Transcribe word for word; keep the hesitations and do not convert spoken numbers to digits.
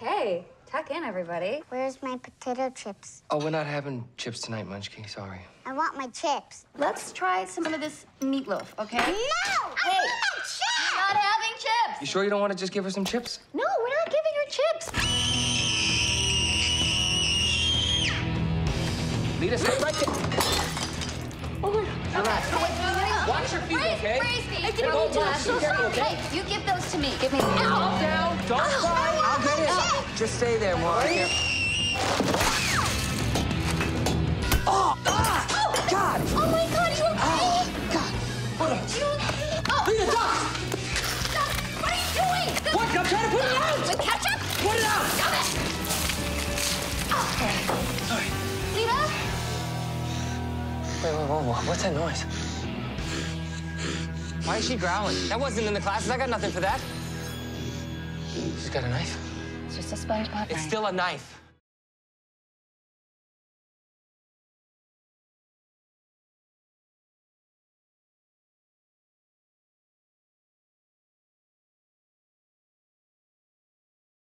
Okay, tuck in, everybody. Where's my potato chips? Oh, we're not having chips tonight, Munchkin. Sorry. I want my chips. Let's try some of this meatloaf, okay? No! Hey, I want my chips! not having chips! You sure you don't want to just give her some chips? No, we're not giving her chips. Lita, stay right there. Oh my God. Relax. Okay. Wait, Watch your feet, Brace, okay? Brace me. I Hey, didn't hold mean to. on. I'm so Be careful, sorry. okay? Hey, you give those to me. Give me. Ow. Calm down. Don't cry. I'll get it. Ow. Just stay there, Mark. Oh! Ah! Oh! God! Oh my God, you okay? Oh, God. Hold on. You... Oh. Lita, duck! Stop. What are you doing? This... What? I'm trying to put it out! With ketchup? Put it out! Stop it! Okay. Sorry. Lita? Wait, wait, wait, wait. What's that noise? Why is she growling? That wasn't in the classes. I got nothing for that. She's got a knife. It's just a SpongeBob. It's still a knife.